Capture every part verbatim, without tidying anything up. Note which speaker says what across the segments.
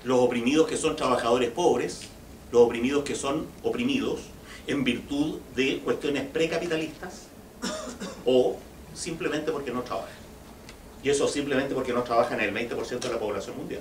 Speaker 1: los oprimidos que son trabajadores pobres, los oprimidos que son oprimidos en virtud de cuestiones precapitalistas o simplemente porque no trabajan. Y eso simplemente porque no trabajan el veinte por ciento de la población mundial.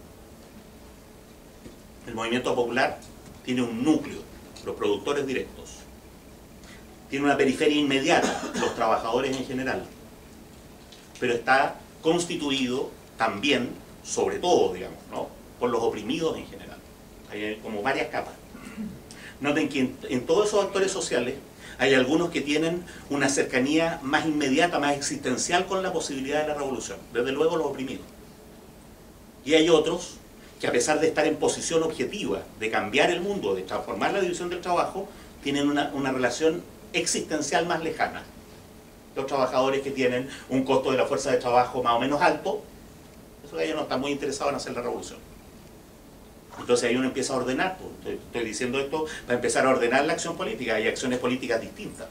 Speaker 1: El movimiento popular tiene un núcleo, los productores directos. Tiene una periferia inmediata, los trabajadores en general. Pero está constituido también, sobre todo, digamos, ¿no?, por los oprimidos en general. Hay como varias capas. Noten que en, en todos esos actores sociales hay algunos que tienen una cercanía más inmediata, más existencial con la posibilidad de la revolución. Desde luego los oprimidos. Y hay otros que, a pesar de estar en posición objetiva de cambiar el mundo, de transformar la división del trabajo, tienen una, una relación existencial más lejana. Los trabajadores que tienen un costo de la fuerza de trabajo más o menos alto, eso ellos no están muy interesados en hacer la revolución. Entonces ahí uno empieza a ordenar, pues, estoy, estoy diciendo esto para empezar a ordenar la acción política. Hay acciones políticas distintas.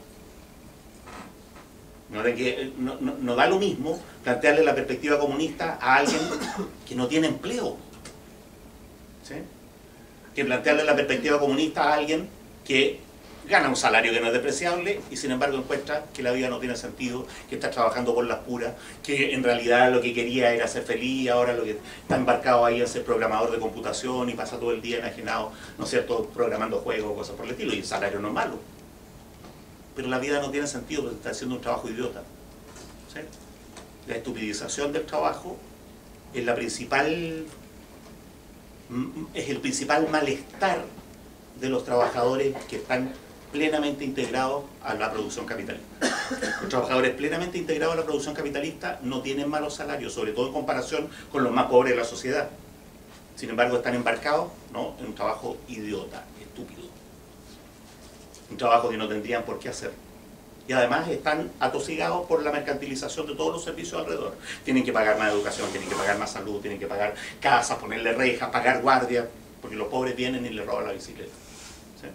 Speaker 1: No, que, no, no, no da lo mismo plantearle la perspectiva comunista a alguien que no tiene empleo, ¿sí?, que plantearle la perspectiva comunista a alguien que gana un salario que no es despreciable y sin embargo encuentra que la vida no tiene sentido, que está trabajando por las puras, que en realidad lo que quería era ser feliz y ahora lo que está embarcado ahí es ser programador de computación y pasa todo el día enajenado, ¿no es cierto?, programando juegos o cosas por el estilo, y el salario no es malo. Pero la vida no tiene sentido porque está haciendo un trabajo idiota, ¿sí? La estupidización del trabajo es la principal, es el principal malestar de los trabajadores que están plenamente integrados a la producción capitalista. Los trabajadores plenamente integrados a la producción capitalista no tienen malos salarios, sobre todo en comparación con los más pobres de la sociedad. Sin embargo, están embarcados, ¿no?, en un trabajo idiota, estúpido. Un trabajo que no tendrían por qué hacer. Y además están atosigados por la mercantilización de todos los servicios alrededor. Tienen que pagar más educación, tienen que pagar más salud, tienen que pagar casas, ponerle rejas, pagar guardia, porque los pobres vienen y les roban la bicicleta. ¿Sí?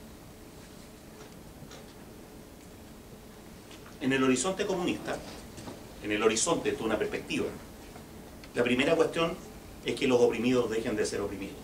Speaker 1: En el horizonte comunista, en el horizonte de una perspectiva, la primera cuestión es que los oprimidos dejen de ser oprimidos.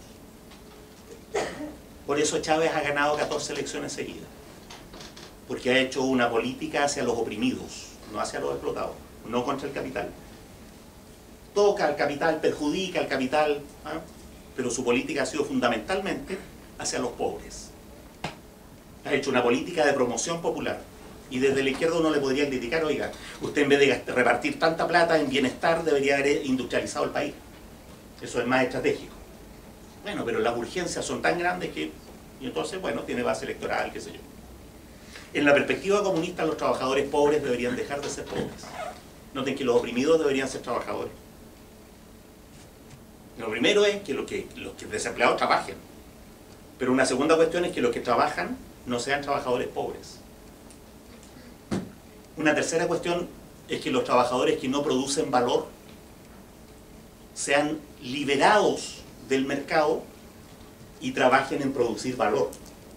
Speaker 1: Por eso Chávez ha ganado catorce elecciones seguidas, porque ha hecho una política hacia los oprimidos, no hacia los explotados, no contra el capital. Toca al capital, perjudica al capital, ¿eh?, pero su política ha sido fundamentalmente hacia los pobres. Ha hecho una política de promoción popular. Y desde la izquierda uno le podría criticar, oiga, usted en vez de repartir tanta plata en bienestar debería haber industrializado el país. Eso es más estratégico. Bueno, pero las urgencias son tan grandes que, y entonces, bueno, tiene base electoral, qué sé yo. En la perspectiva comunista, los trabajadores pobres deberían dejar de ser pobres. Noten que los oprimidos deberían ser trabajadores. Lo primero es que los que, los que desempleados trabajen. Pero una segunda cuestión es que los que trabajan no sean trabajadores pobres. Una tercera cuestión es que los trabajadores que no producen valor sean liberados del mercado y trabajen en producir valor.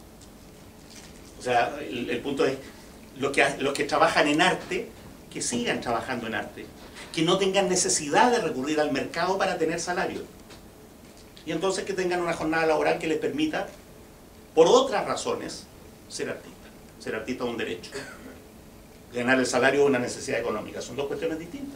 Speaker 1: O sea, el, el punto es, los que, los que trabajan en arte, que sigan trabajando en arte, que no tengan necesidad de recurrir al mercado para tener salario. Y entonces que tengan una jornada laboral que les permita, por otras razones, ser artista. Ser artista es un derecho. Ganar el salario es una necesidad económica. Son dos cuestiones distintas.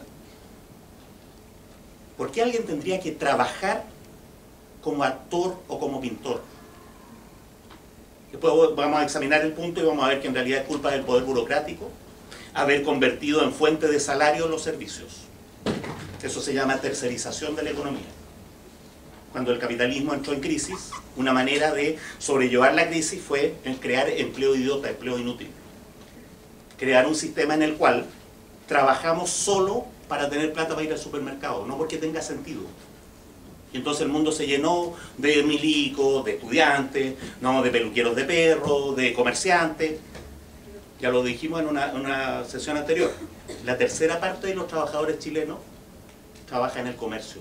Speaker 1: ¿Por qué alguien tendría que trabajar como actor o como pintor? Después vamos a examinar el punto y vamos a ver que en realidad es culpa del poder burocrático haber convertido en fuente de salario los servicios. Eso se llama tercerización de la economía. Cuando el capitalismo entró en crisis, una manera de sobrellevar la crisis fue el crear empleo idiota, empleo inútil. Crear un sistema en el cual trabajamos solo para tener plata para ir al supermercado, no porque tenga sentido. Y entonces el mundo se llenó de milicos, de estudiantes, no, de peluqueros de perros, de comerciantes. Ya lo dijimos en una, una sesión anterior. La tercera parte de los trabajadores chilenos trabaja en el comercio.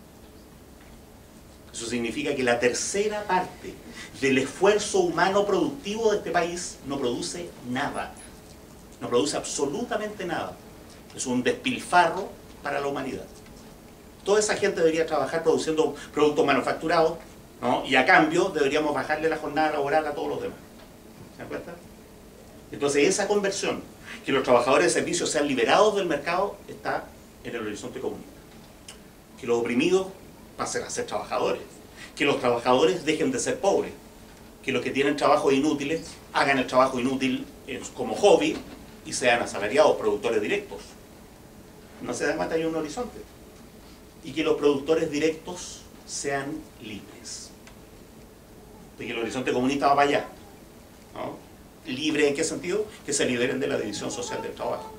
Speaker 1: Eso significa que la tercera parte del esfuerzo humano productivo de este país no produce nada. No produce absolutamente nada. Es un despilfarro para la humanidad. Toda esa gente debería trabajar produciendo productos manufacturados, ¿no? Y a cambio deberíamos bajarle la jornada laboral a todos los demás. ¿Se dan cuenta? Entonces esa conversión, que los trabajadores de servicios sean liberados del mercado, está en el horizonte comunista. Que los oprimidos pasen a ser trabajadores. Que los trabajadores dejen de ser pobres. Que los que tienen trabajos inútiles hagan el trabajo inútil como hobby y sean asalariados, productores directos. No se dan cuenta, hay un horizonte. Y que los productores directos sean libres. De que el horizonte comunista va para allá, ¿no? ¿Libre en qué sentido? Que se liberen de la división social del trabajo.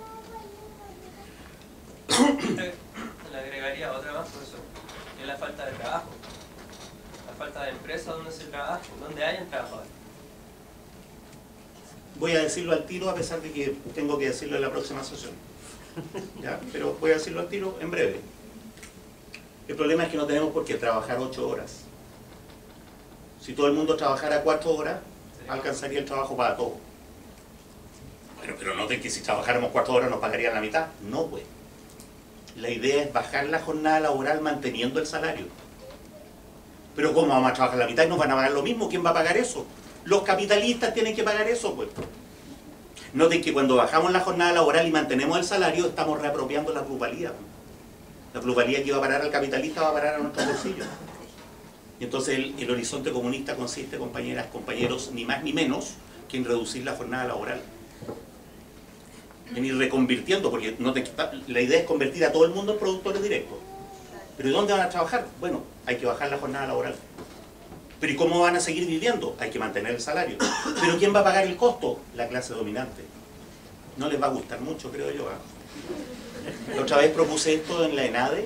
Speaker 2: Le agregaría otra más, profesor, que es la falta de trabajo. La falta de empresas donde se trabaja, donde hayan trabajadores.
Speaker 1: Voy a decirlo al tiro, a pesar de que tengo que decirlo en la próxima sesión. ¿Ya? Pero voy a decirlo al tiro en breve. El problema es que no tenemos por qué trabajar ocho horas. Si todo el mundo trabajara cuatro horas, alcanzaría el trabajo para todos. Bueno, pero noten que si trabajáramos cuatro horas nos pagarían la mitad. No, pues. La idea es bajar la jornada laboral manteniendo el salario. Pero ¿cómo vamos a trabajar la mitad y nos van a pagar lo mismo? ¿Quién va a pagar eso? Los capitalistas tienen que pagar eso, pues. Noten que cuando bajamos la jornada laboral y mantenemos el salario, estamos reapropiando la plusvalía. La plusvalía que iba a parar al capitalista va a parar a nuestros bolsillos. Y entonces el, el horizonte comunista consiste, compañeras, compañeros, ni más ni menos que en reducir la jornada laboral. En ir reconvirtiendo, porque no te, la idea es convertir a todo el mundo en productores directos. ¿Pero ¿y dónde van a trabajar? Bueno, hay que bajar la jornada laboral. ¿Pero y cómo van a seguir viviendo? Hay que mantener el salario. ¿Pero quién va a pagar el costo? La clase dominante. No les va a gustar mucho, creo yo. ¿eh? La otra vez propuse esto en la ENADE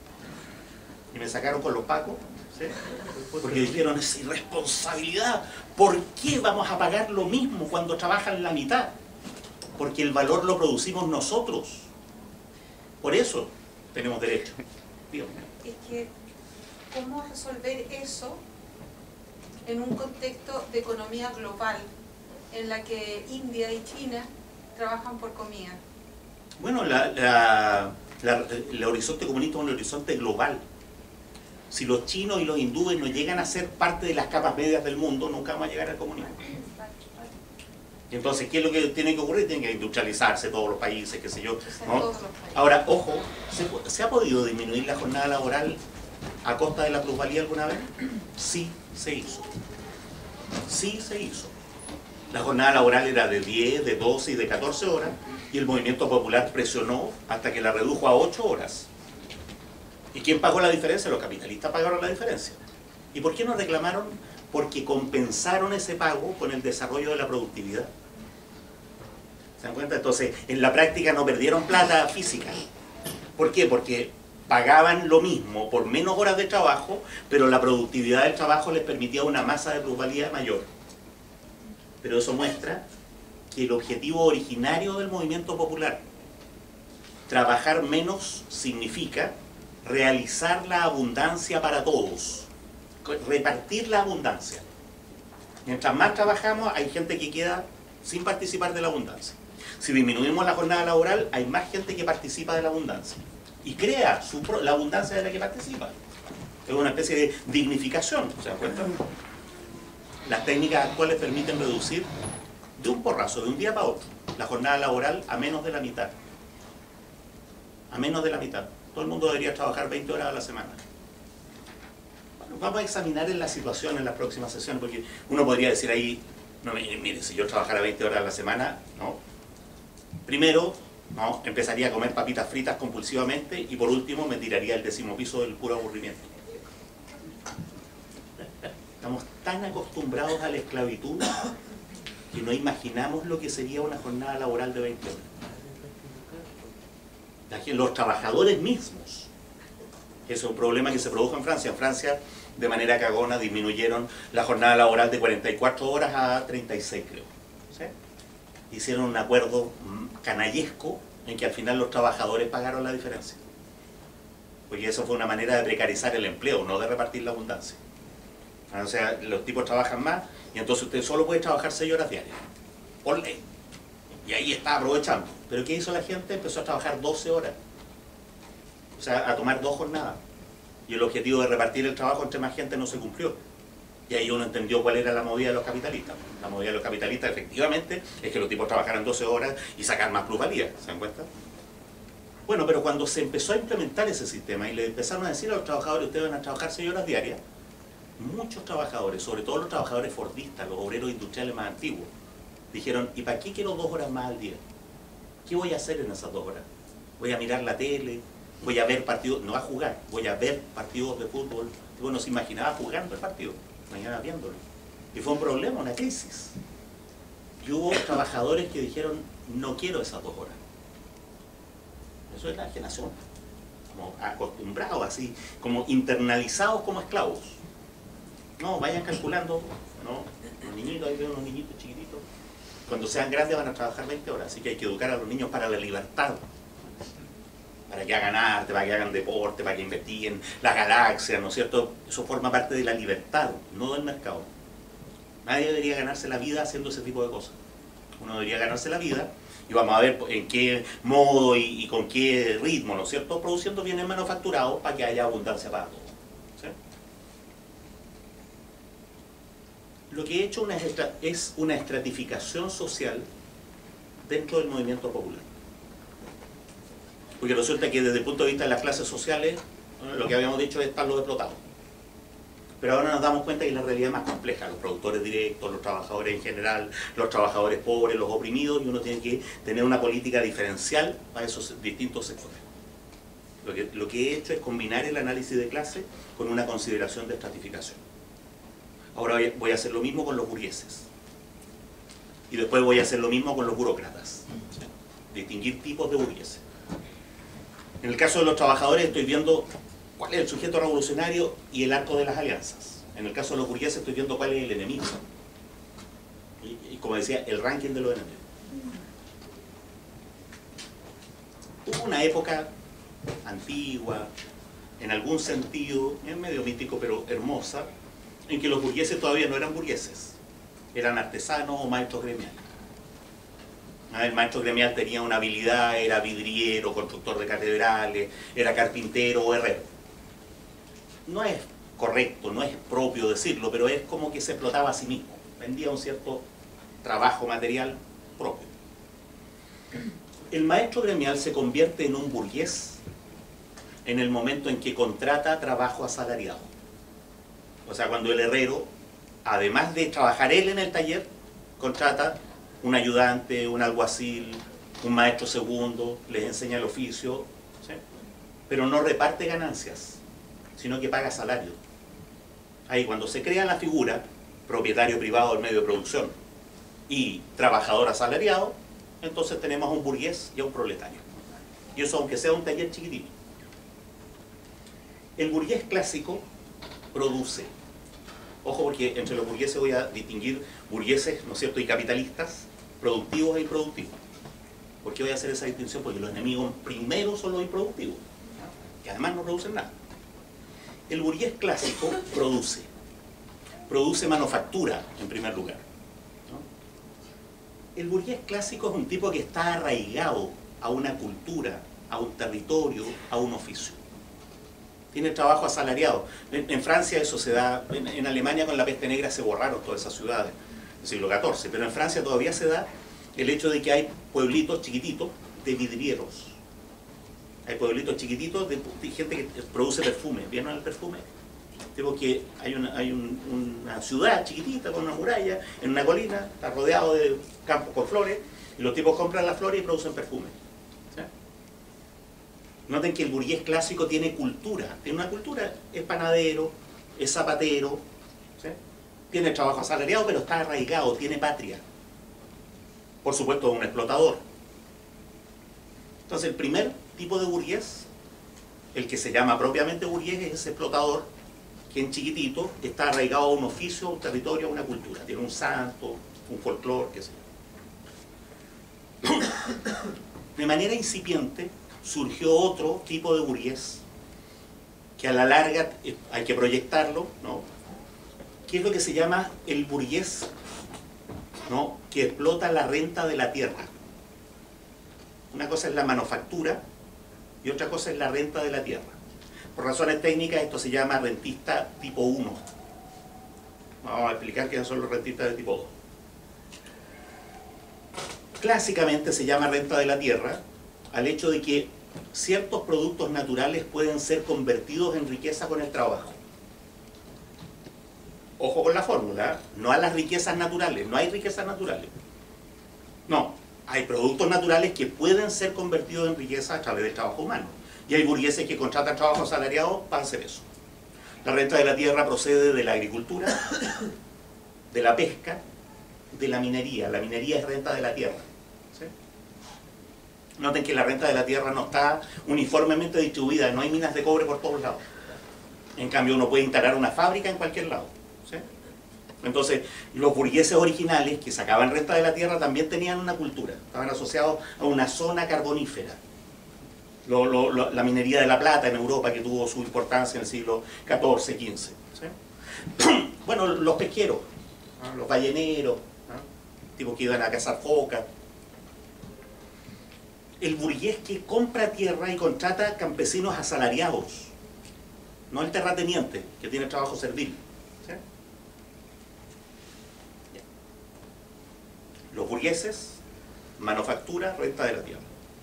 Speaker 1: y me sacaron con los pacos. ¿Sí? Porque dijeron, es irresponsabilidad. ¿Por qué vamos a pagar lo mismo cuando trabajan la mitad? Porque el valor lo producimos nosotros. Por eso tenemos derecho. Dígame.
Speaker 3: Es que, ¿cómo resolver eso en un contexto de economía global en la que India y China trabajan por comida?
Speaker 1: Bueno, la, la, la, el horizonte comunista es un horizonte global. Si los chinos y los hindúes no llegan a ser parte de las capas medias del mundo, nunca vamos a llegar al comunismo. Entonces, ¿qué es lo que tiene que ocurrir? Tienen que industrializarse todos los países, qué sé yo, ¿no? Ahora, ojo, ¿se, ¿se ha podido disminuir la jornada laboral a costa de la plusvalía alguna vez? Sí, se hizo. Sí, se hizo. La jornada laboral era de diez, de doce y de catorce horas, y el movimiento popular presionó hasta que la redujo a ocho horas. ¿Y quién pagó la diferencia? Los capitalistas pagaron la diferencia. ¿Y por qué no reclamaron? Porque compensaron ese pago con el desarrollo de la productividad. ¿Se dan cuenta? Entonces, en la práctica no perdieron plata física. ¿Por qué? Porque pagaban lo mismo por menos horas de trabajo, pero la productividad del trabajo les permitía una masa de plusvalía mayor. Pero eso muestra que el objetivo originario del movimiento popular, trabajar menos, significa realizar la abundancia para todos. Repartir la abundancia. Mientras más trabajamos, hay gente que queda sin participar de la abundancia. Si disminuimos la jornada laboral, hay más gente que participa de la abundancia y crea su pro, la abundancia de la que participa. Es una especie de dignificación, ¿se dan cuenta? Las técnicas actuales permiten reducir de un porrazo, de un día para otro, la jornada laboral a menos de la mitad. A menos de la mitad. Todo el mundo debería trabajar veinte horas a la semana. Vamos a examinar en la situación en las próximas sesiones, porque uno podría decir ahí, no, mire, mire, si yo trabajara veinte horas a la semana, ¿no? Primero, ¿no? Empezaría a comer papitas fritas compulsivamente y por último me tiraría el décimo piso del puro aburrimiento. Estamos tan acostumbrados a la esclavitud que no imaginamos lo que sería una jornada laboral de veinte horas. Los trabajadores mismos, ese es un problema que se produjo en Francia. En Francia, de manera cagona, disminuyeron la jornada laboral de cuarenta y cuatro horas a treinta y seis, creo. ¿Sí? Hicieron un acuerdo canallesco en que al final los trabajadores pagaron la diferencia. Porque eso fue una manera de precarizar el empleo, no de repartir la abundancia. O sea, los tipos trabajan más y entonces usted solo puede trabajar seis horas diarias, por ley. Y ahí está aprovechando. Pero ¿qué hizo la gente? Empezó a trabajar doce horas. O sea, a tomar dos jornadas. y el objetivo de repartir el trabajo entre más gente no se cumplió. Y ahí uno entendió cuál era la movida de los capitalistas. La movida de los capitalistas efectivamente es que los tipos trabajaran doce horas y sacar más plusvalía, ¿se dan cuenta? Bueno, pero cuando se empezó a implementar ese sistema y le empezaron a decir a los trabajadores, ustedes van a trabajar seis horas diarias, muchos trabajadores, sobre todo los trabajadores fordistas, los obreros industriales más antiguos, dijeron, ¿y para qué quiero dos horas más al día? ¿Qué voy a hacer en esas dos horas? ¿Voy a mirar la tele? ¿Voy a ver partidos? No a jugar, voy a ver partidos de fútbol. Y bueno, se imaginaba jugando el partido, mañana viéndolo. Y fue un problema, una crisis. Y hubo trabajadores que dijeron, no quiero esas dos horas. Eso es la enajenación, como acostumbrados así, como internalizados como esclavos. No, vayan calculando, ¿no? Los niñitos, ahí veo unos niñitos chiquititos. Cuando sean grandes van a trabajar veinte horas, así que hay que educar a los niños para la libertad. Para que hagan arte, para que hagan deporte, para que investiguen la galaxia, ¿no es cierto? Eso forma parte de la libertad, no del mercado. Nadie debería ganarse la vida haciendo ese tipo de cosas. Uno debería ganarse la vida, y vamos a ver en qué modo y, y con qué ritmo, ¿no es cierto? Produciendo bienes manufacturados para que haya abundancia para todos. ¿Sí? Lo que he hecho una, es una estratificación social dentro del movimiento popular. Porque resulta que desde el punto de vista de las clases sociales, lo que habíamos dicho es estar los explotados. Pero ahora nos damos cuenta que la realidad es más compleja, los productores directos, los trabajadores en general, los trabajadores pobres, los oprimidos, y uno tiene que tener una política diferencial para esos distintos sectores. Lo que, lo que he hecho es combinar el análisis de clase con una consideración de estratificación. Ahora voy a hacer lo mismo con los burgueses. Y después voy a hacer lo mismo con los burócratas. Distinguir tipos de burgueses. En el caso de los trabajadores estoy viendo cuál es el sujeto revolucionario y el arco de las alianzas. En el caso de los burgueses estoy viendo cuál es el enemigo. Y, y como decía, el ranking de los enemigos. Hubo una época antigua, en algún sentido, es medio mítico pero hermosa, en que los burgueses todavía no eran burgueses, eran artesanos o maestros gremiales. El maestro gremial tenía una habilidad, era vidriero, constructor de catedrales, era carpintero o herrero. No es correcto, no es propio decirlo, pero es como que se explotaba a sí mismo, vendía un cierto trabajo material propio. El maestro gremial se convierte en un burgués en el momento en que contrata trabajo asalariado. O sea, cuando el herrero, además de trabajar él en el taller, contrata un ayudante, un alguacil, un maestro segundo, les enseña el oficio, ¿sí? Pero no reparte ganancias, sino que paga salario. Ahí cuando se crea la figura, propietario privado del medio de producción y trabajador asalariado, entonces tenemos a un burgués y a un proletario. Y eso aunque sea un taller chiquitito. El burgués clásico produce. Ojo, porque entre los burgueses voy a distinguir burgueses, ¿no es cierto?, y capitalistas, productivos e improductivos. ¿Por qué voy a hacer esa distinción? Porque los enemigos primero son los improductivos, ¿no? Que además no producen nada. El burgués clásico produce. Produce manufactura, en primer lugar, ¿no? El burgués clásico es un tipo que está arraigado a una cultura, a un territorio, a un oficio. Tiene trabajo asalariado. En, en Francia eso se da, en, en Alemania con la peste negra se borraron todas esas ciudades, del siglo catorce, pero en Francia todavía se da el hecho de que hay pueblitos chiquititos de vidrieros. Hay pueblitos chiquititos de, de gente que produce perfume. ¿Vieron el perfume? Digo que hay, una, hay un, una ciudad chiquitita con una muralla, en una colina, está rodeado de campos con flores, y los tipos compran las flores y producen perfume. Noten que el burgués clásico tiene cultura, tiene una cultura, es panadero, es zapatero, ¿sí? Tiene trabajo asalariado, pero está arraigado, tiene patria. Por supuesto, un explotador. Entonces, el primer tipo de burgués, el que se llama propiamente burgués, es ese explotador que en chiquitito está arraigado a un oficio, a un territorio, a una cultura. Tiene un santo, un folclore, qué sé yo. De manera incipiente, surgió otro tipo de burgués, que a la larga hay que proyectarlo, ¿no? Que es lo que se llama el burgués, ¿no?, que explota la renta de la tierra. Una cosa es la manufactura y otra cosa es la renta de la tierra. Por razones técnicas esto se llama rentista tipo uno. Vamos a explicar qué son los rentistas de tipo dos. Clásicamente se llama renta de la tierra al hecho de que ciertos productos naturales pueden ser convertidos en riqueza con el trabajo. Ojo con la fórmula, no a las riquezas naturales, no hay riquezas naturales. No, hay productos naturales que pueden ser convertidos en riqueza a través del trabajo humano. Y hay burgueses que contratan trabajo asalariado para hacer eso. La renta de la tierra procede de la agricultura, de la pesca, de la minería. La minería es renta de la tierra. ¿Sí? Noten que la renta de la tierra no está uniformemente distribuida, no hay minas de cobre por todos lados. En cambio uno puede instalar una fábrica en cualquier lado. ¿Sí? Entonces los burgueses originales que sacaban renta de la tierra también tenían una cultura, estaban asociados a una zona carbonífera. Lo, lo, lo, la minería de la plata en Europa, que tuvo su importancia en el siglo catorce, quince. ¿Sí? Bueno, los pesqueros, ¿no? Los balleneros, ¿no? Tipos que iban a cazar focas. El burgués que compra tierra y contrata campesinos asalariados, no el terrateniente que tiene trabajo servil. ¿Sí? Los burgueses, manufactura, renta de la tierra.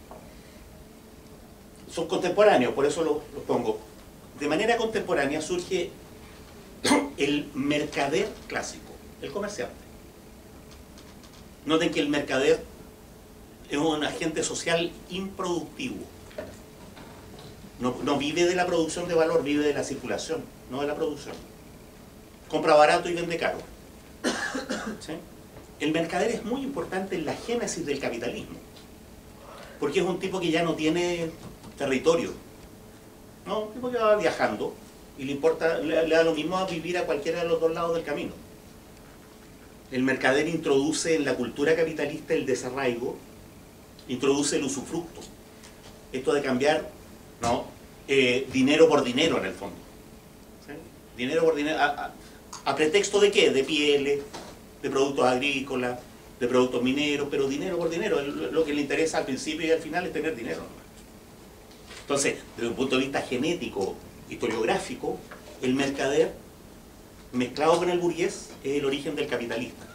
Speaker 1: Son contemporáneos, por eso los lo pongo. De manera contemporánea surge el mercader clásico, el comerciante. Noten que el mercader es un agente social improductivo. No, no vive de la producción de valor, vive de la circulación, no de la producción. Compra barato y vende caro. ¿Sí? El mercader es muy importante en la génesis del capitalismo, porque es un tipo que ya no tiene territorio, no, un tipo que va viajando y le importa, le, le da lo mismo a vivir a cualquiera de los dos lados del camino. El mercader introduce en la cultura capitalista el desarraigo, introduce el usufructo, esto de cambiar, ¿no? eh, dinero por dinero en el fondo. ¿Sí? Dinero por dinero, a, a, ¿a pretexto de qué? De pieles, de productos agrícolas, de productos mineros, pero dinero por dinero. Lo que le interesa al principio y al final es tener dinero. Entonces, desde un punto de vista genético, historiográfico, el mercader mezclado con el burgués es el origen del capitalista.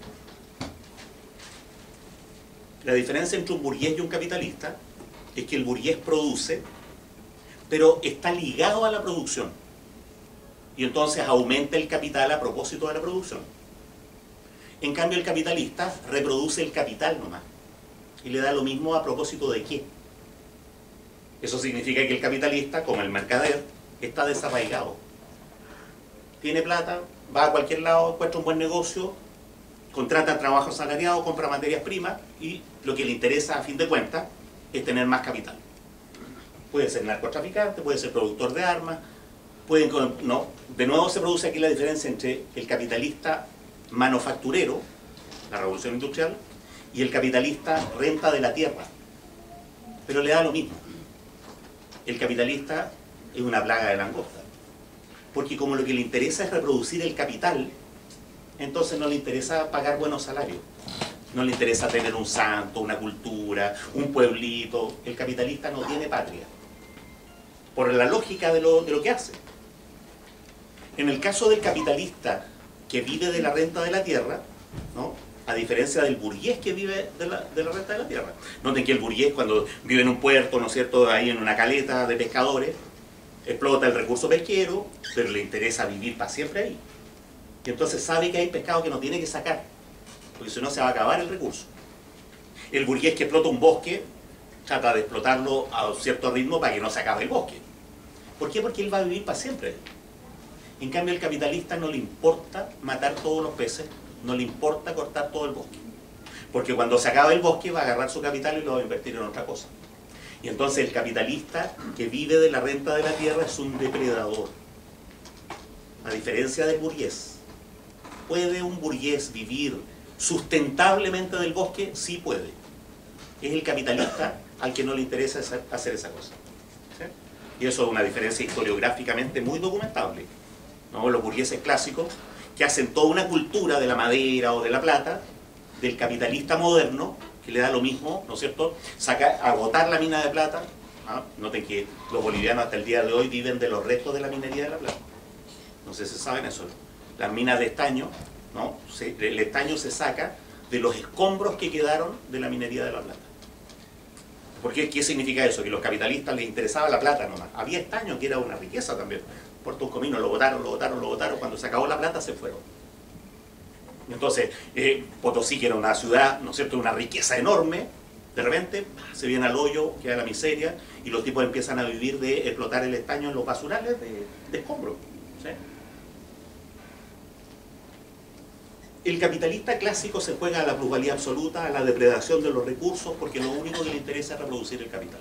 Speaker 1: La diferencia entre un burgués y un capitalista es que el burgués produce, pero está ligado a la producción. Y entonces aumenta el capital a propósito de la producción. En cambio el capitalista reproduce el capital nomás. Y le da lo mismo a propósito de qué. Eso significa que el capitalista, como el mercader, está desarraigado. Tiene plata, va a cualquier lado, encuentra un buen negocio, contrata trabajo asalariado, compra materias primas y lo que le interesa a fin de cuentas es tener más capital. Puede ser narcotraficante, puede ser productor de armas, pueden, no, de nuevo se produce aquí la diferencia entre el capitalista manufacturero, la revolución industrial, y el capitalista renta de la tierra, pero le da lo mismo. El capitalista es una plaga de langosta, porque como lo que le interesa es reproducir el capital, entonces no le interesa pagar buenos salarios, no le interesa tener un santo, una cultura, un pueblito. El capitalista no tiene patria, por la lógica de lo, de lo que hace. En el caso del capitalista que vive de la renta de la tierra, ¿no? A diferencia del burgués que vive de la, de la renta de la tierra. Noten que el burgués, cuando vive en un puerto, ¿no es cierto?, ahí en una caleta de pescadores, explota el recurso pesquero, pero le interesa vivir para siempre ahí. Y entonces sabe que hay pescado que no tiene que sacar, porque si no se va a acabar el recurso. El burgués que explota un bosque, trata de explotarlo a cierto ritmo para que no se acabe el bosque. ¿Por qué? Porque él va a vivir para siempre. En cambio, al capitalista no le importa matar todos los peces, no le importa cortar todo el bosque. Porque cuando se acabe el bosque va a agarrar su capital y lo va a invertir en otra cosa. Y entonces el capitalista que vive de la renta de la tierra es un depredador. A diferencia del burgués. ¿Puede un burgués vivir sustentablemente del bosque? Sí puede. Es el capitalista al que no le interesa hacer esa cosa. ¿Sí? Y eso es una diferencia historiográficamente muy documentable, ¿no? Los burgueses clásicos que hacen toda una cultura de la madera o de la plata, del capitalista moderno, que le da lo mismo, ¿no es cierto?, sacar, agotar la mina de plata, ¿ah? Noten que los bolivianos hasta el día de hoy viven de los restos de la minería de la plata. No sé si saben eso. Las minas de estaño, ¿no? Se, el estaño se saca de los escombros que quedaron de la minería de la plata. ¿Por qué? ¿Qué significa eso? Que a los capitalistas les interesaba la plata nomás. Había estaño que era una riqueza también. Puerto Uscomino lo botaron, lo botaron, lo botaron. Cuando se acabó la plata se fueron. Entonces, eh, Potosí, que era una ciudad, ¿no es cierto?, una riqueza enorme, de repente se viene al hoyo, queda la miseria, y los tipos empiezan a vivir de explotar el estaño en los basurales de, de escombros. ¿Sí? El capitalista clásico se juega a la plusvalía absoluta, a la depredación de los recursos, porque lo único que le interesa es reproducir el capital.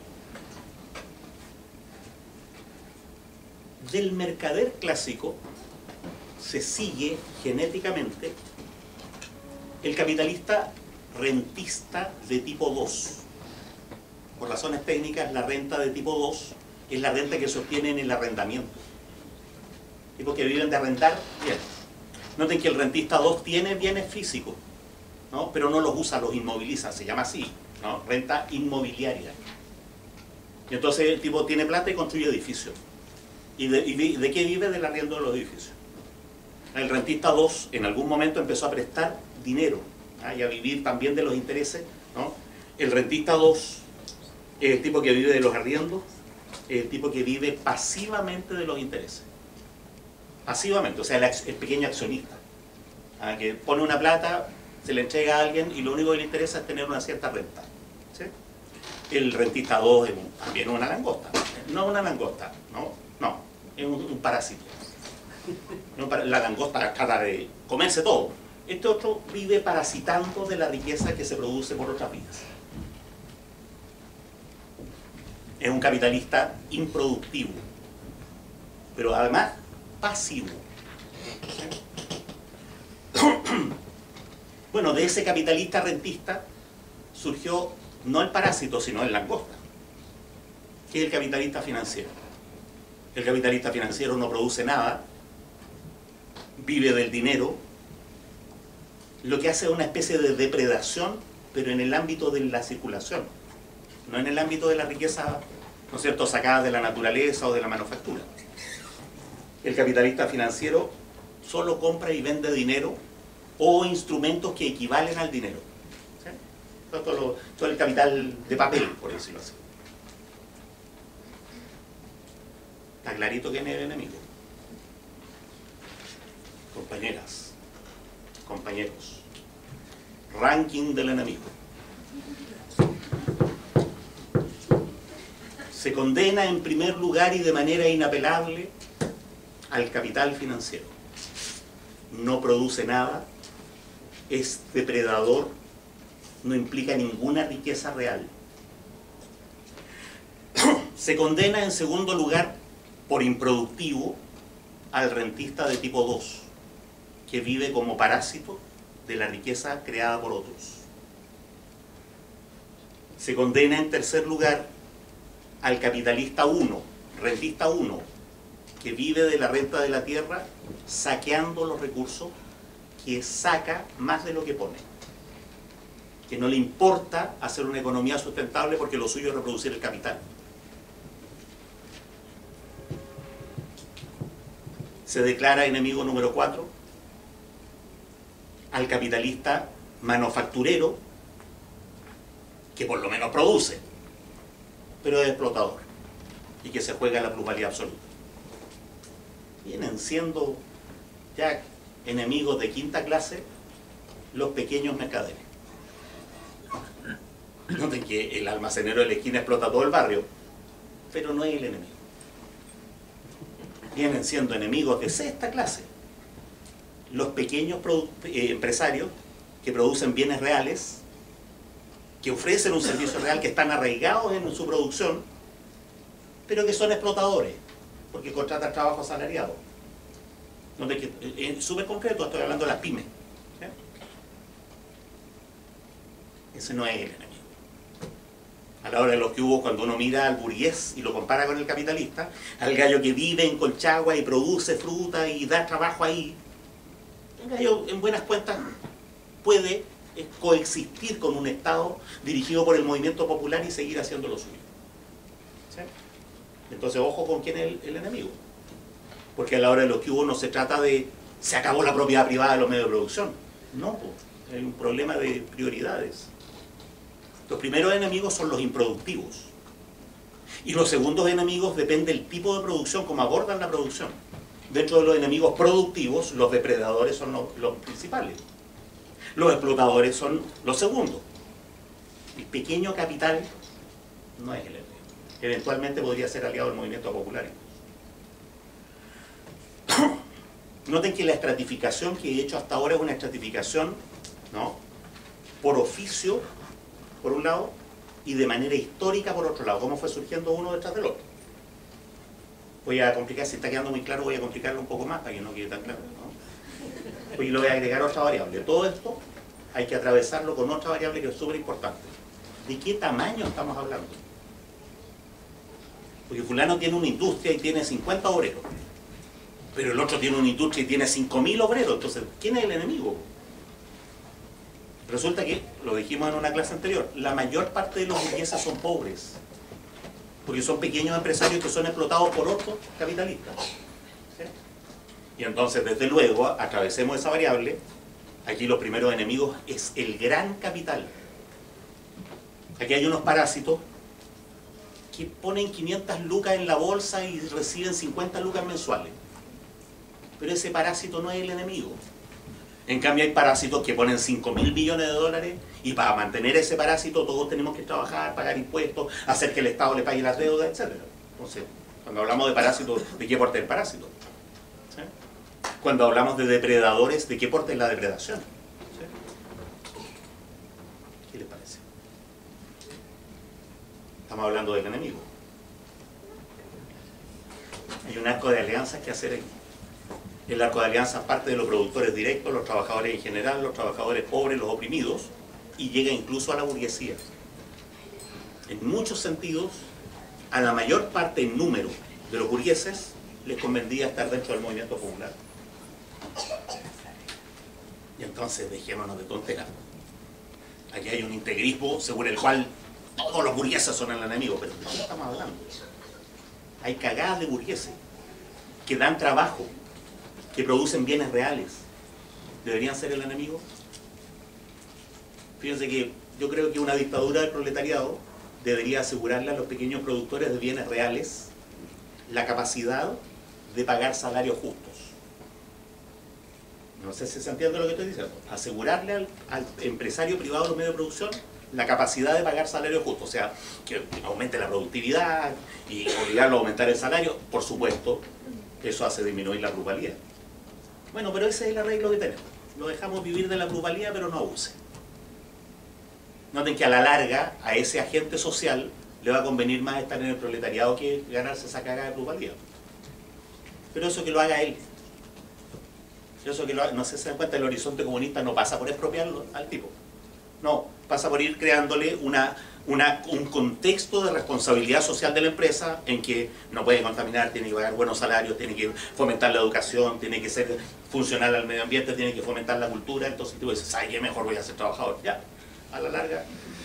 Speaker 1: Del mercader clásico se sigue genéticamente el capitalista rentista de tipo dos. Por razones técnicas, la renta de tipo dos es la renta que se obtiene en el arrendamiento. Tipos que viven de arrendar, bien. Noten que el rentista dos tiene bienes físicos, ¿no? Pero no los usa, los inmoviliza, se llama así, ¿no? Renta inmobiliaria. Y entonces el tipo tiene plata y construye edificios. ¿Y de, y de qué vive? Del arriendo de los edificios. El rentista dos en algún momento empezó a prestar dinero, ¿ah? Y a vivir también de los intereses, ¿no? El rentista dos es el tipo que vive de los arriendos, es el tipo que vive pasivamente de los intereses. Pasivamente, o sea, el, el pequeño accionista, ¿ah? Que pone una plata, se le entrega a alguien y lo único que le interesa es tener una cierta renta. ¿Sí? El rentista dos es un, también una langosta, no una langosta, no, no, es un, un parásito. La langosta trata de comerse todo. Este otro vive parasitando de la riqueza que se produce por otras vías. Es un capitalista improductivo, pero además pasivo. Bueno, de ese capitalista rentista surgió no el parásito, sino el langosta, que es el capitalista financiero. El capitalista financiero no produce nada, vive del dinero, lo que hace es una especie de depredación, pero en el ámbito de la circulación, no en el ámbito de la riqueza, ¿no es cierto?, sacada de la naturaleza o de la manufactura. El capitalista financiero solo compra y vende dinero o instrumentos que equivalen al dinero. ¿Sí? Todo, lo, todo el capital de papel, por decirlo así. Está clarito quién es el enemigo. Compañeras, compañeros, ranking del enemigo. Se condena en primer lugar y de manera inapelable al capital financiero. No produce nada, es depredador, no implica ninguna riqueza real. Se condena en segundo lugar por improductivo al rentista de tipo dos, que vive como parásito de la riqueza creada por otros. Se condena en tercer lugar al capitalista uno, rentista uno, que vive de la renta de la tierra saqueando los recursos, que saca más de lo que pone, que no le importa hacer una economía sustentable porque lo suyo es reproducir el capital. Se declara enemigo número cuatro al capitalista manufacturero, que por lo menos produce, pero es explotador y que se juega la plusvalía absoluta. Vienen siendo ya enemigos de quinta clase los pequeños mercaderes. Noten que el almacenero de la esquina explota todo el barrio, pero no es el enemigo. Vienen siendo enemigos de sexta clase los pequeños eh, empresarios que producen bienes reales, que ofrecen un servicio real, que están arraigados en su producción, pero que son explotadores, porque contratan trabajo asalariado. Donde, en súper concreto, estoy hablando de las pymes. ¿Sí? Ese no es el enemigo. A la hora de los que hubo, cuando uno mira al burgués y lo compara con el capitalista, al gallo que vive en Colchagua y produce fruta y da trabajo ahí, el gallo en buenas cuentas puede coexistir con un Estado dirigido por el movimiento popular y seguir haciendo lo suyo. ¿Sí? Entonces, ojo con quién es el, el enemigo. Porque a la hora de lo que hubo no se trata de se acabó la propiedad privada de los medios de producción. No, pues, es un problema de prioridades. Los primeros enemigos son los improductivos. Y los segundos enemigos depende del tipo de producción, cómo abordan la producción. Dentro de los enemigos productivos, los depredadores son los, los principales. Los explotadores son los segundos. El pequeño capital no es el enemigo. Eventualmente podría ser aliado del movimiento popular. Noten que la estratificación que he hecho hasta ahora es una estratificación, ¿no?, por oficio, por un lado, y de manera histórica por otro lado, cómo fue surgiendo uno detrás del otro. Voy a complicar, si está quedando muy claro, voy a complicarlo un poco más para que no quede tan claro, ¿no? Y le voy a agregar otra variable. Todo esto hay que atravesarlo con otra variable que es súper importante. ¿De qué tamaño estamos hablando? Porque fulano tiene una industria y tiene cincuenta obreros, pero el otro tiene una industria y tiene cinco mil obreros. Entonces, ¿quién es el enemigo? Resulta que, lo dijimos en una clase anterior, la mayor parte de los burgueses son pobres, porque son pequeños empresarios que son explotados por otros capitalistas. ¿Sí? Y entonces, desde luego, atravesemos esa variable. Aquí los primeros enemigos es el gran capital. Aquí hay unos parásitos que ponen quinientas lucas en la bolsa y reciben cincuenta lucas mensuales. Pero ese parásito no es el enemigo. En cambio hay parásitos que ponen cinco mil millones de dólares y para mantener ese parásito todos tenemos que trabajar, pagar impuestos, hacer que el Estado le pague las deudas, etcétera. Entonces, cuando hablamos de parásitos, ¿de qué porte es el parásito? ¿Sí? Cuando hablamos de depredadores, ¿de qué porte es la depredación? ¿Sí? ¿Qué les parece? Estamos hablando del enemigo. Hay un arco de alianzas que hacer aquí. El arco de alianzas parte de los productores directos, los trabajadores en general, los trabajadores pobres, los oprimidos, y llega incluso a la burguesía. En muchos sentidos, a la mayor parte en número de los burgueses les convendría estar dentro del movimiento popular. Y entonces dejémonos de tonteras. Aquí hay un integrismo según el cual todos los burgueses son el enemigo, pero ¿de qué estamos hablando? Hay cagadas de burgueses que dan trabajo, que producen bienes reales. ¿Deberían ser el enemigo? Fíjense que yo creo que una dictadura del proletariado debería asegurarle a los pequeños productores de bienes reales la capacidad de pagar salarios justos. No sé si se entiende lo que estoy diciendo. Asegurarle al, al empresario privado de los medios de producción la capacidad de pagar salarios justos, o sea, que aumente la productividad y obligarlo a aumentar el salario. Por supuesto, eso hace disminuir la plusvalía. Bueno, pero ese es el arreglo que tenemos. Lo dejamos vivir de la plusvalía, pero no abuse. Noten que a la larga, a ese agente social le va a convenir más estar en el proletariado que ganarse esa cagada de plusvalía. Pero eso que lo haga él. Eso que lo haga, no sé si se dan cuenta, el horizonte comunista no pasa por expropiarlo al tipo. No, pasa por ir creándole una, una, un contexto de responsabilidad social de la empresa en que no puede contaminar, tiene que pagar buenos salarios, tiene que fomentar la educación, tiene que ser funcional al medio ambiente, tiene que fomentar la cultura. Entonces tú dices, ay, qué mejor voy a ser trabajador. Ya, a la larga.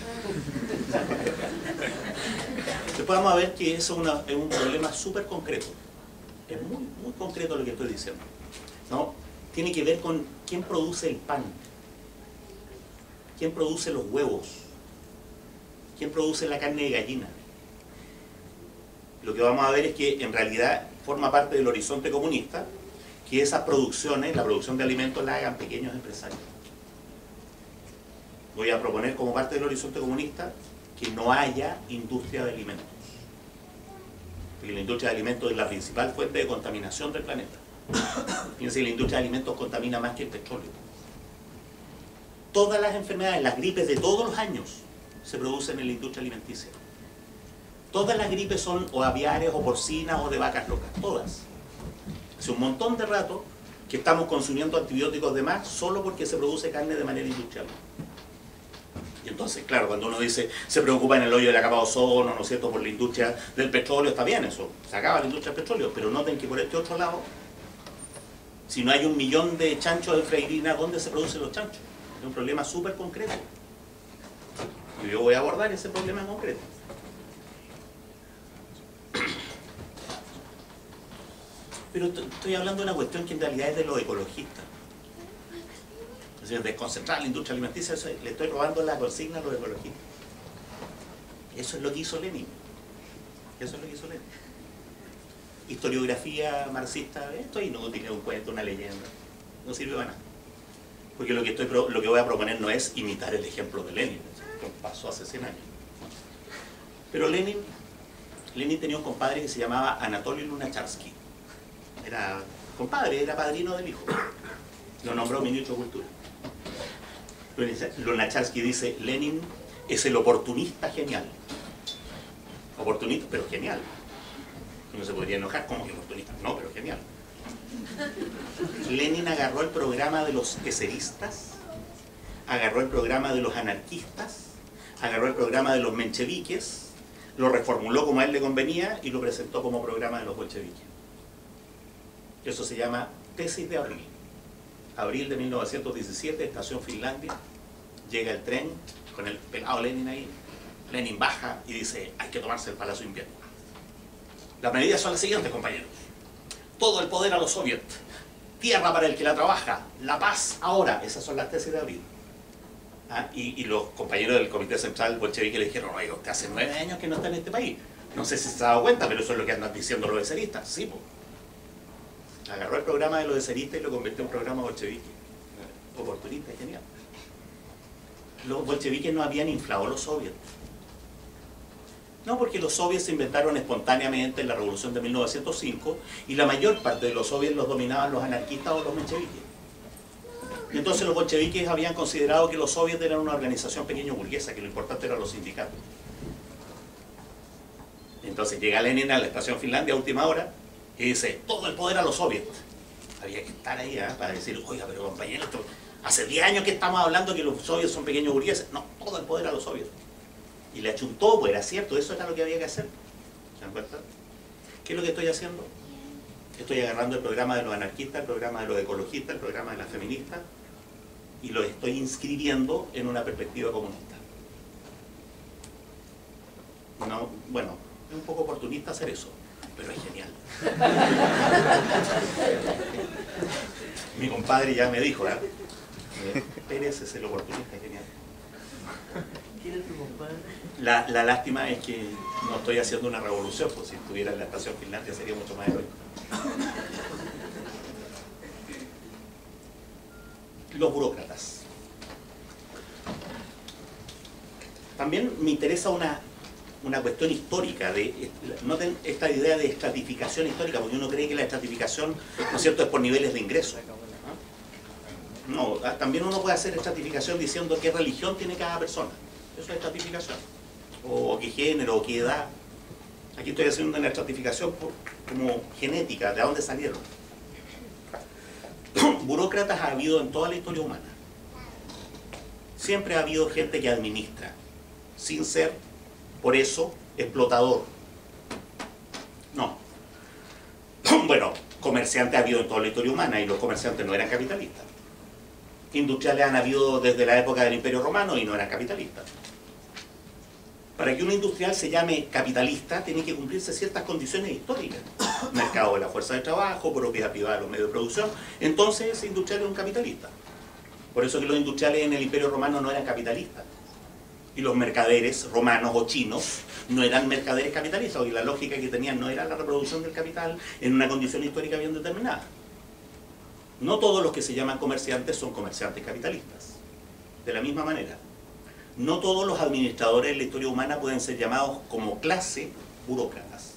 Speaker 1: Después vamos a ver que eso es, una, es un problema súper concreto. Es muy, muy concreto lo que estoy diciendo, ¿no? Tiene que ver con quién produce el pan. ¿Quién produce los huevos? ¿Quién produce la carne de gallina? Lo que vamos a ver es que en realidad forma parte del horizonte comunista que esas producciones, la producción de alimentos, la hagan pequeños empresarios. Voy a proponer como parte del horizonte comunista que no haya industria de alimentos. Porque la industria de alimentos es la principal fuente de contaminación del planeta. Fíjense que la industria de alimentos contamina más que el petróleo. Todas las enfermedades, las gripes de todos los años se producen en la industria alimenticia. Todas las gripes son o aviares o porcinas o de vacas locas, todas. Hace un montón de rato que estamos consumiendo antibióticos de más solo porque se produce carne de manera industrial. Y entonces, claro, cuando uno dice se preocupa en el hoyo de la capa de ozono, ¿no es cierto?, por la industria del petróleo, está bien eso, se acaba la industria del petróleo, pero noten que por este otro lado, si no hay un millón de chanchos de Freirina, ¿dónde se producen los chanchos? Es un problema súper concreto. Y yo voy a abordar ese problema en concreto. Pero estoy hablando de una cuestión que en realidad es de los ecologistas. Es decir, desconcentrar la industria alimenticia, eso, le estoy robando la consigna a los ecologistas. Eso es lo que hizo Lenin. Eso es lo que hizo Lenin. Historiografía marxista, esto es inútil, es un cuento, una leyenda. No sirve para nada. Porque lo que, estoy, lo que voy a proponer no es imitar el ejemplo de Lenin, que pasó hace cien años. Pero Lenin, Lenin tenía un compadre que se llamaba Anatoly Lunacharsky. Era compadre, era padrino del hijo. Lo nombró ministro de Cultura. Lunacharsky dice, Lenin es el oportunista genial. Oportunista, pero genial. Uno se podría enojar, ¿cómo que oportunista? No, pero genial. Lenin agarró el programa de los eseristas, agarró el programa de los anarquistas, agarró el programa de los mencheviques, lo reformuló como a él le convenía y lo presentó como programa de los bolcheviques. Eso se llama tesis de abril. Abril de mil novecientos diecisiete, estación Finlandia, llega el tren con el pelado Lenin ahí. Lenin baja y dice, hay que tomarse el Palacio de Invierno. Las medidas son las siguientes, compañeros. Todo el poder a los soviets, tierra para el que la trabaja, la paz ahora. Esas son las tesis de abril. ¿Ah? Y, y los compañeros del Comité Central bolchevique le dijeron, oiga, usted hace nueve años que no está en este país. No sé si se ha dado cuenta, pero eso es lo que andan diciendo los eseristas. Sí, pues. Agarró el programa de los eseristas y lo convirtió en programa bolchevique. Oportunista, genial. Los bolcheviques no habían inflado a los soviets. No, porque los soviets se inventaron espontáneamente en la revolución de mil novecientos cinco y la mayor parte de los soviets los dominaban los anarquistas o los mencheviques. Y entonces los bolcheviques habían considerado que los soviets eran una organización pequeño burguesa, que lo importante eran los sindicatos. Entonces llega Lenin a la estación Finlandia a última hora y dice, todo el poder a los soviets. Había que estar ahí ¿eh? para decir, oiga, pero compañero, esto, hace diez años que estamos hablando que los soviets son pequeños burgueses. No, todo el poder a los soviets. Y le achuntó, pues era cierto, eso era lo que había que hacer. ¿Se dan cuenta? ¿Qué es lo que estoy haciendo? Estoy agarrando el programa de los anarquistas, el programa de los ecologistas, el programa de las feministas, y lo estoy inscribiendo en una perspectiva comunista. No, bueno, es un poco oportunista hacer eso, pero es genial. Mi compadre ya me dijo, ¿eh? Pérez es el oportunista genial.
Speaker 2: ¿Quién es tu compadre?
Speaker 1: La, la lástima es que no estoy haciendo una revolución, pues si estuviera en la estación Finlandia sería mucho más heroico. Los burócratas. También me interesa una, una cuestión histórica, de noten esta idea de estratificación histórica, porque uno cree que la estratificación, ¿no es cierto?, es por niveles de ingreso. No, también uno puede hacer estratificación diciendo qué religión tiene cada persona. Eso es estratificación. O qué género, o qué edad. Aquí estoy haciendo una estratificación por, como genética, de dónde salieron. Burócratas ha habido en toda la historia humana. Siempre ha habido gente que administra, sin ser, por eso, explotador. No. Bueno, comerciantes ha habido en toda la historia humana y los comerciantes no eran capitalistas. Industriales han habido desde la época del Imperio Romano y no eran capitalistas. Para que un industrial se llame capitalista, tiene que cumplirse ciertas condiciones históricas. Mercado de la fuerza de trabajo, propiedad privada de los medios de producción. Entonces, ese industrial es un capitalista. Por eso que los industriales en el Imperio Romano no eran capitalistas. Y los mercaderes romanos o chinos no eran mercaderes capitalistas, porque la lógica que tenían no era la reproducción del capital en una condición histórica bien determinada. No todos los que se llaman comerciantes son comerciantes capitalistas. De la misma manera, no todos los administradores de la historia humana pueden ser llamados como clase burócratas.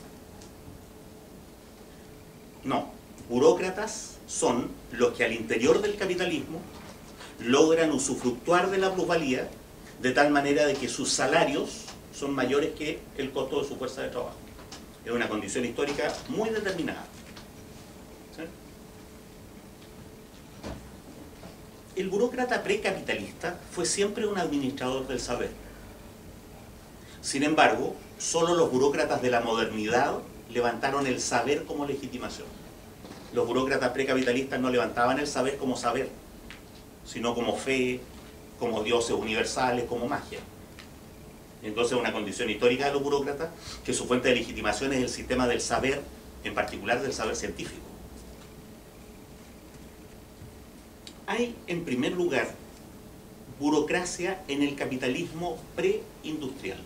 Speaker 1: No, burócratas son los que al interior del capitalismo logran usufructuar de la plusvalía de tal manera de que sus salarios son mayores que el costo de su fuerza de trabajo. Es una condición histórica muy determinada. ¿Sí? El burócrata precapitalista fue siempre un administrador del saber. Sin embargo, solo los burócratas de la modernidad levantaron el saber como legitimación. Los burócratas precapitalistas no levantaban el saber como saber, sino como fe, como dioses universales, como magia. Entonces, una condición histórica de los burócratas, que su fuente de legitimación es el sistema del saber, en particular del saber científico. Hay, en primer lugar, burocracia en el capitalismo preindustrial.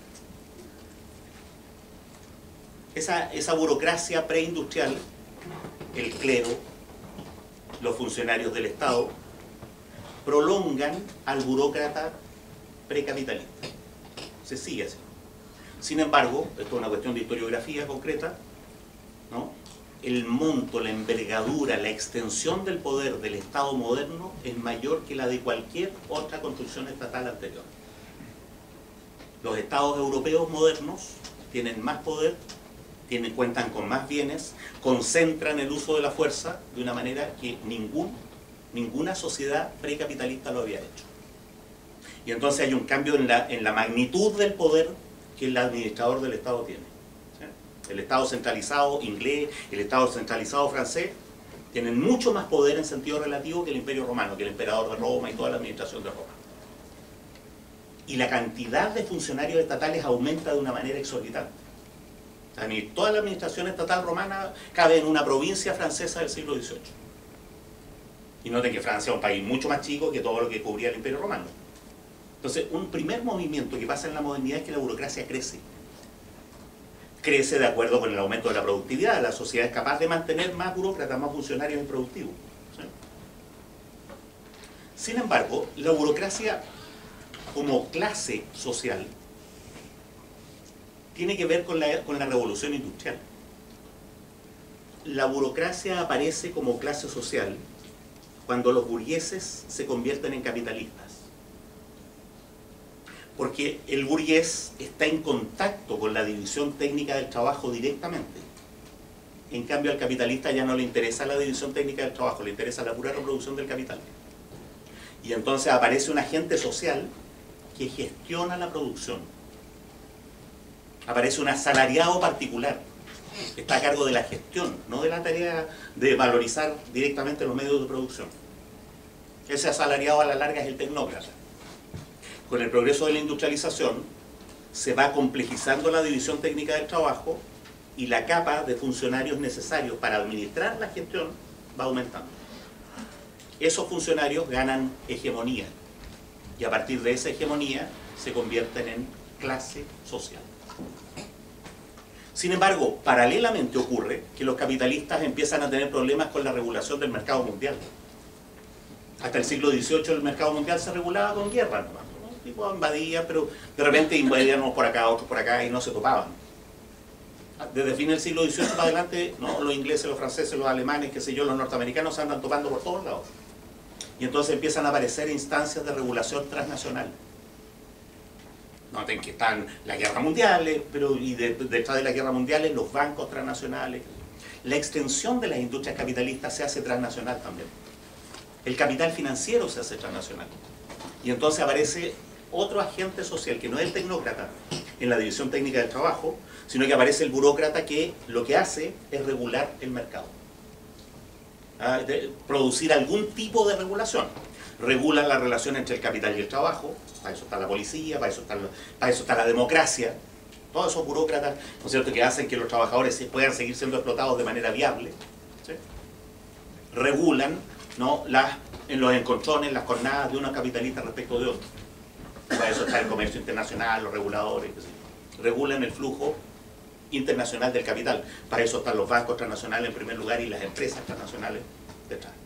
Speaker 1: Esa, esa burocracia preindustrial, el clero, los funcionarios del Estado, prolongan al burócrata precapitalista. Se sigue así. Sin embargo, esto es una cuestión de historiografía concreta, ¿no? El monto, la envergadura, la extensión del poder del Estado moderno es mayor que la de cualquier otra construcción estatal anterior. Los Estados europeos modernos tienen más poder, tienen, cuentan con más bienes, concentran el uso de la fuerza de una manera que ningún, ninguna sociedad precapitalista lo había hecho. Y entonces hay un cambio en la, en la magnitud del poder que el administrador del Estado tiene. El Estado centralizado inglés, el Estado centralizado francés, tienen mucho más poder en sentido relativo que el Imperio Romano, que el emperador de Roma y toda la administración de Roma. Y la cantidad de funcionarios estatales aumenta de una manera exorbitante. Toda la administración estatal romana cabe en una provincia francesa del siglo dieciocho. Y noten que Francia es un país mucho más chico que todo lo que cubría el Imperio Romano. Entonces, un primer movimiento que pasa en la modernidad es que la burocracia crece. Crece de acuerdo con el aumento de la productividad. La sociedad es capaz de mantener más burócratas, más funcionarios improductivos. ¿Sí? Sin embargo, la burocracia como clase social tiene que ver con la, con la revolución industrial. La burocracia aparece como clase social cuando los burgueses se convierten en capitalistas. Porque el burgués está en contacto con la división técnica del trabajo directamente. En cambio, al capitalista ya no le interesa la división técnica del trabajo, le interesa la pura reproducción del capital. Y entonces aparece un agente social que gestiona la producción. Aparece un asalariado particular, que está a cargo de la gestión, no de la tarea de valorizar directamente los medios de producción. Ese asalariado a la larga es el tecnócrata. Con el progreso de la industrialización se va complejizando la división técnica del trabajo y la capa de funcionarios necesarios para administrar la gestión va aumentando. Esos funcionarios ganan hegemonía y a partir de esa hegemonía se convierten en clase social. Sin embargo, paralelamente ocurre que los capitalistas empiezan a tener problemas con la regulación del mercado mundial. Hasta el siglo dieciocho el mercado mundial se regulaba con guerra, ¿no? Tipo invadía, pero de repente invadían unos por acá, otros por acá y no se topaban. Desde fin del siglo dieciocho para adelante, ¿no? Los ingleses, los franceses, los alemanes, qué sé yo, los norteamericanos se andan topando por todos lados. Y entonces empiezan a aparecer instancias de regulación transnacional. Noten que están las guerras mundiales, pero y de, detrás de las guerras mundiales los bancos transnacionales. La extensión de las industrias capitalistas se hace transnacional también. El capital financiero se hace transnacional. Y entonces aparece otro agente social que no es el tecnócrata en la división técnica del trabajo, sino que aparece el burócrata que lo que hace es regular el mercado. ¿Ah? De producir algún tipo de regulación. Regulan la relación entre el capital y el trabajo, para eso está la policía, para eso está la, para eso está la democracia. Todos esos burócratas, ¿no es cierto?, que hacen que los trabajadores puedan seguir siendo explotados de manera viable. ¿Sí? Regulan, ¿no?, las, en los encontrones, las jornadas de unos capitalistas respecto de otros. Para eso está el comercio internacional, los reguladores, qué sé yo. Regulan el flujo internacional del capital. Para eso están los bancos transnacionales en primer lugar y las empresas transnacionales detrás.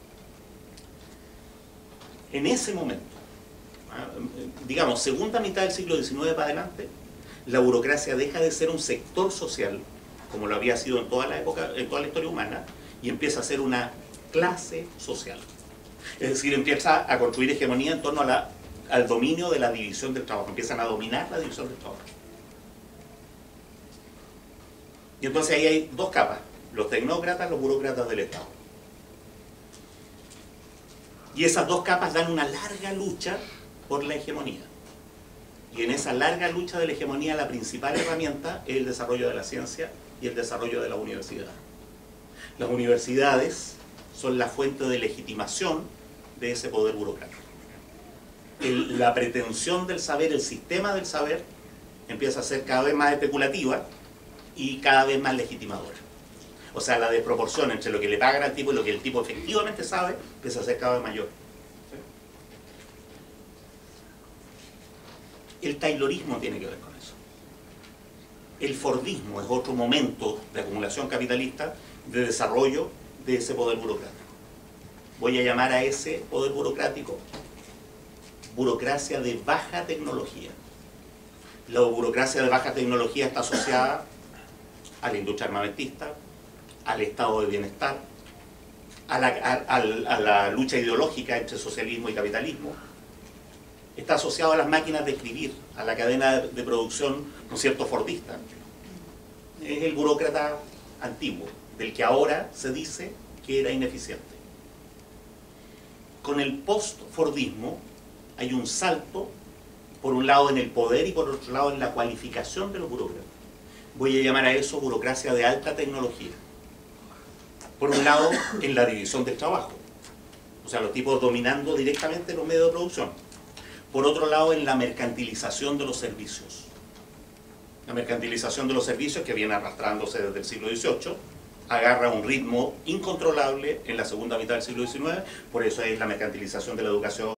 Speaker 1: En ese momento, digamos, segunda mitad del siglo diecinueve para adelante, la burocracia deja de ser un sector social, como lo había sido en toda la época, en toda la historia humana, y empieza a ser una clase social. Es decir, empieza a construir hegemonía en torno a la, al dominio de la división del trabajo. Empiezan a dominar la división del trabajo. Y entonces ahí hay dos capas, los tecnócratas, los burócratas del Estado. Y esas dos capas dan una larga lucha por la hegemonía. Y en esa larga lucha de la hegemonía la principal herramienta es el desarrollo de la ciencia y el desarrollo de la universidad. Las universidades son la fuente de legitimación de ese poder burocrático. El, la pretensión del saber, el sistema del saber, empieza a ser cada vez más especulativa y cada vez más legitimadora. O sea, la desproporción entre lo que le pagan al tipo y lo que el tipo efectivamente sabe empieza a ser cada vez mayor. El taylorismo tiene que ver con eso. El fordismo es otro momento de acumulación capitalista, de desarrollo de ese poder burocrático. Voy a llamar a ese poder burocrático burocracia de baja tecnología. La burocracia de baja tecnología está asociada a la industria armamentista, al estado de bienestar, a la, a, a, a la lucha ideológica entre socialismo y capitalismo. Está asociado a las máquinas de escribir, a la cadena de producción, ¿no es cierto?, fordista. Es el burócrata antiguo, del que ahora se dice que era ineficiente. Con el post-fordismo hay un salto, por un lado en el poder y por otro lado en la cualificación de los burócratas. Voy a llamar a eso burocracia de alta tecnología. Por un lado, en la división del trabajo, o sea, los tipos dominando directamente los medios de producción. Por otro lado, en la mercantilización de los servicios. La mercantilización de los servicios, que viene arrastrándose desde el siglo dieciocho, agarra un ritmo incontrolable en la segunda mitad del siglo diecinueve, por eso es la mercantilización de la educación.